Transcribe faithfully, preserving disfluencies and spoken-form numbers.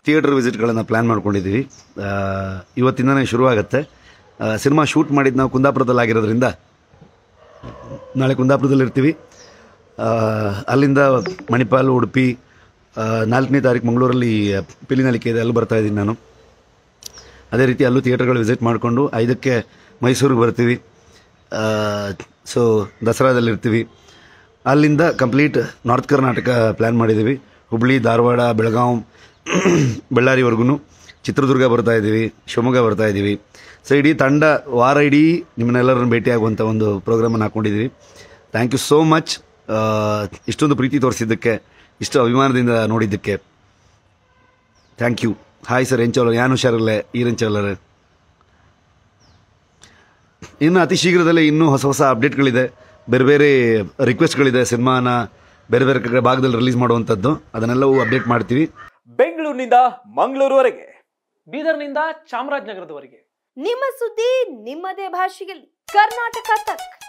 Theatre ವಿಸಿಟ್ಗಳನ್ನು plan ಮಾಡ್ಕೊಂಡಿದ್ದೀವಿ. ಇವತ್ತಿಂದನೇ ಶುರುವಾಗುತ್ತೆ. Cinema shoot ಮಾಡಿದ್ದು ನಾವು ಕುಂದಾಪುರದಲ್ಲಿ ಆಗಿರೋದ್ರಿಂದ ನಾಳೆ ಕುಂದಾಪುರದಲ್ಲಿ ಇರ್ತೀವಿ. ಅಲ್ಲಿಂದ ಮಣಿಪಾಲ್, ಉಡುಪಿ, ನಾಲ್ಕನೇ ತಾರೀಕು ಮಂಗಳೂರಲ್ಲಿ ಪಿಲಿನಳಿಕೆ ಇದೆ, ಅಲ್ಲಿ ಬರ್ತಾ ಇದ್ದೀನಿ ನಾನು. ಅದೇ ರೀತಿ ಅಲ್ಲೂ ಥಿಯೇಟರ್ಗಳು ವಿಸಿಟ್ ಮಾಡಿಕೊಂಡು ಐದಕ್ಕೆ ಮೈಸೂರಿಗೆ ಬರ್ತೀವಿ. ಸೊ ದಸರಾದಲ್ಲಿರ್ತೀವಿ. ಅಲ್ಲಿಂದ ಕಂಪ್ಲೀಟ್ ನಾರ್ತ್ ಕರ್ನಾಟಕ ಪ್ಲ್ಯಾನ್ ಮಾಡಿದ್ದೀವಿ. ಹುಬ್ಳಿ, ಧಾರವಾಡ, ಬೆಳಗಾವಿ, ಬಳ್ಳಾರಿವರೆಗೂ, ಚಿತ್ರದುರ್ಗ ಬರ್ತಾ ಇದ್ದೀವಿ, ಶಿವಮೊಗ್ಗ ಬರ್ತಾ ಇದ್ದೀವಿ. ಸೊ ಇಡೀ ತಂಡ ವಾರ ಇಡೀ ನಿಮ್ಮನ್ನೆಲ್ಲರನ್ನು ಭೇಟಿಯಾಗುವಂಥ ಒಂದು ಪ್ರೋಗ್ರಾಮನ್ನು ಹಾಕ್ಕೊಂಡಿದ್ದೀವಿ. Thank you so much. ಇಷ್ಟೊಂದು ಪ್ರೀತಿ ತೋರಿಸಿದ್ದಕ್ಕೆ, ಇಷ್ಟು ಅಭಿಮಾನದಿಂದ ನೋಡಿದ್ದಕ್ಕೆ ಥ್ಯಾಂಕ್ ಯು. ಹಾಯ್ ಸರ್, ಎಂಚೋಲ ಯಾನು ಹುಷಾರಲ್ಲೇ ಈರೆಂಚೋಲರೇ. ಇನ್ನು ಅತಿ ಶೀಘ್ರದಲ್ಲೇ ಇನ್ನೂ ಹೊಸ ಹೊಸ ಅಪ್ಡೇಟ್ಗಳಿದೆ, ಬೇರೆ ಬೇರೆ ರಿಕ್ವೆಸ್ಟ್ಗಳಿದೆ ಸಿನಿಮಾನ ಬೇರೆ ಬೇರೆ ಕಡೆ ಭಾಗದಲ್ಲಿ ರಿಲೀಸ್ ಮಾಡುವಂಥದ್ದು. ಅದನ್ನೆಲ್ಲವೂ ಅಪ್ಡೇಟ್ ಮಾಡ್ತೀವಿ. ಬೆಂಗಳೂರಿನಿಂದ ಮಂಗಳೂರುವರೆಗೆ, ಬೀದರ್ನಿಂದ ಚಾಮರಾಜನಗರದವರೆಗೆ ನಿಮ್ಮ ಸುದ್ದಿ ನಿಮ್ಮದೇ ಭಾಷೆಯಲ್ಲಿ ಕರ್ನಾಟಕ ತಕ್.